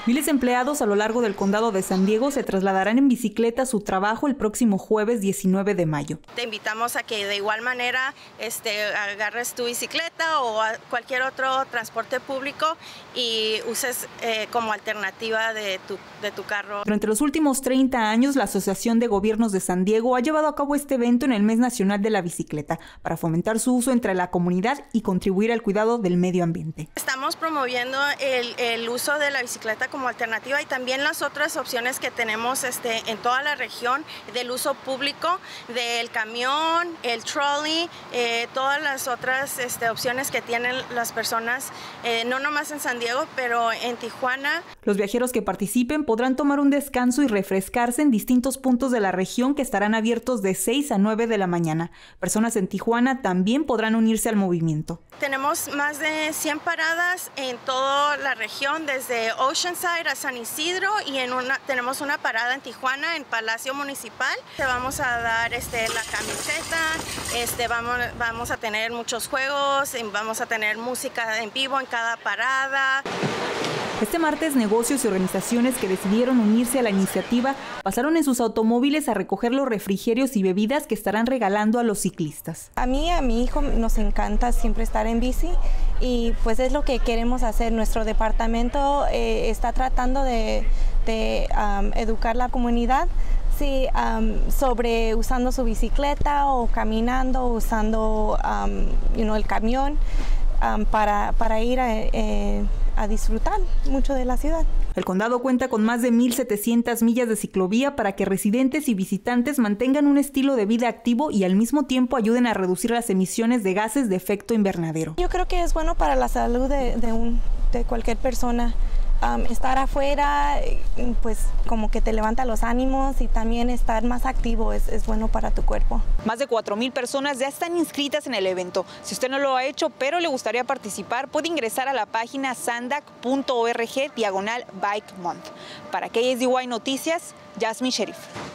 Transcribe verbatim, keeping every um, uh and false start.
Miles de empleados a lo largo del condado de San Diego se trasladarán en bicicleta a su trabajo el próximo jueves diecinueve de mayo. Te invitamos a que de igual manera este, agarres tu bicicleta o a cualquier otro transporte público y uses eh, como alternativa de tu, de tu carro. Durante los últimos treinta años, la Asociación de Gobiernos de San Diego ha llevado a cabo este evento en el Mes Nacional de la Bicicleta para fomentar su uso entre la comunidad y contribuir al cuidado del medio ambiente. Estamos promoviendo el, el uso de la bicicleta como alternativa y también las otras opciones que tenemos este, en toda la región del uso público, del camión, el trolley, eh, todas las otras este, opciones que tienen las personas, eh, no nomás en San Diego, pero en Tijuana. Los viajeros que participen podrán tomar un descanso y refrescarse en distintos puntos de la región que estarán abiertos de seis a nueve de la mañana. Personas en Tijuana también podrán unirse al movimiento. Tenemos más de cien paradas en toda la región, desde Oceanside a San Isidro, y en una, tenemos una parada en Tijuana, en Palacio Municipal. Te vamos a dar este, la camiseta, este, vamos, vamos a tener muchos juegos, vamos a tener música en vivo en cada parada. Este martes, negocios y organizaciones que decidieron unirse a la iniciativa pasaron en sus automóviles a recoger los refrigerios y bebidas que estarán regalando a los ciclistas. A mí y a mi hijo nos encanta siempre estar en bici y pues es lo que queremos hacer. Nuestro departamento eh, está tratando de, de um, educar la comunidad sí, um, sobre usando su bicicleta o caminando, usando um, you know, el camión um, para, para ir a... Eh, a disfrutar mucho de la ciudad. El condado cuenta con más de mil setecientas millas de ciclovía para que residentes y visitantes mantengan un estilo de vida activo y al mismo tiempo ayuden a reducir las emisiones de gases de efecto invernadero. Yo creo que es bueno para la salud de, de, un, de cualquier persona. Um, estar afuera, pues como que te levanta los ánimos y también estar más activo es, es bueno para tu cuerpo. Más de cuatro mil personas ya están inscritas en el evento. Si usted no lo ha hecho, pero le gustaría participar, puede ingresar a la página sandac punto org diagonal Bike Month. Para K S D Y Noticias, Jasmine Sheriff.